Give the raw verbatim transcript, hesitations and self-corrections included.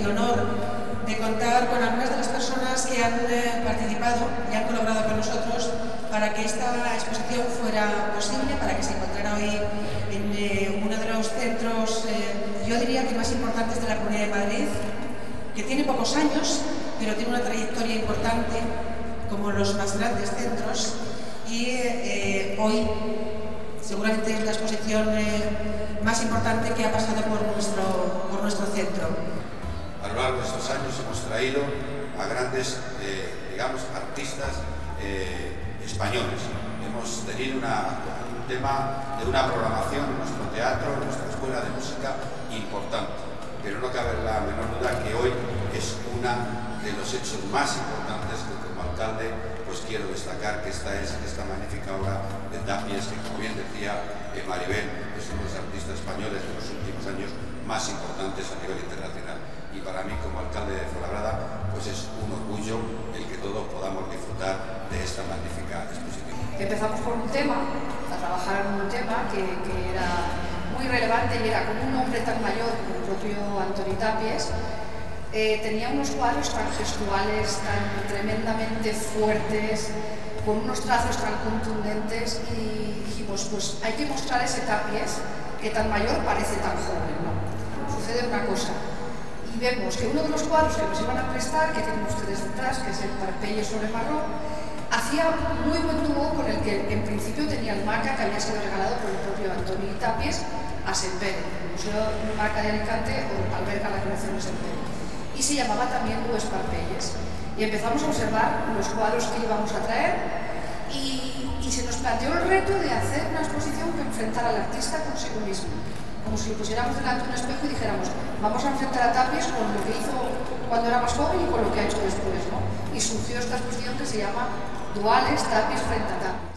honor de contar con algunas de las personas que han eh, participado y han colaborado con nosotros para que esta exposición fuera posible, para que se encontrara hoy en eh, uno de los centros, eh, yo diría que más importantes de la Comunidad de Madrid, que tiene pocos años, pero tiene una trayectoria importante, como los más grandes centros, y eh, hoy seguramente es la exposición eh, más importante que ha pasado por nuestro, por nuestro centro. A lo largo de estos años hemos traído a grandes, eh, digamos, artistas eh, españoles. Hemos tenido una, un tema de una programación en nuestro teatro, en nuestra escuela de música importante, pero no cabe la menor duda que hoy es uno de los hechos más importantes que como alcalde pues quiero destacar, que esta es esta magnífica obra de Tapies, que como bien decía eh, Maribel, es uno de los artistas españoles de los últimos años más importantes a nivel internacional. Y para mí, como alcalde de Fuenlabrada, pues es un orgullo el que todos podamos disfrutar de esta magnífica exposición. Empezamos por un tema, a trabajar en un tema que, que era muy relevante y era como un hombre tan mayor como el propio Antoni Tapies, eh, tenía unos cuadros tan gestuales, tan tremendamente fuertes, con unos trazos tan contundentes, y dijimos, pues hay que mostrar ese Tapies que tan mayor parece tan joven, ¿no? Sucede una cosa. Y vemos que uno de los cuadros que nos iban a prestar, que tienen ustedes detrás, que es el Parpelle sobre marrón, hacía muy buen dúo con el que en principio tenía el Maca, que había sido regalado por el propio Antoni Tapies a Sempere, el Museo Maca de Alicante alberga la colección de Sempere, y se llamaba también Dues Parpelles. Y empezamos a observar los cuadros que íbamos a traer y, y se nos planteó el reto de hacer una exposición que enfrentara al artista consigo mismo, como si lo pusiéramos delante de un espejo y dijéramos, vamos a enfrentar a Tapies con lo que hizo cuando era más joven y con lo que ha hecho después, ¿no? Y surgió esta exposición que se llama Duales, Tapies frente a Tapies.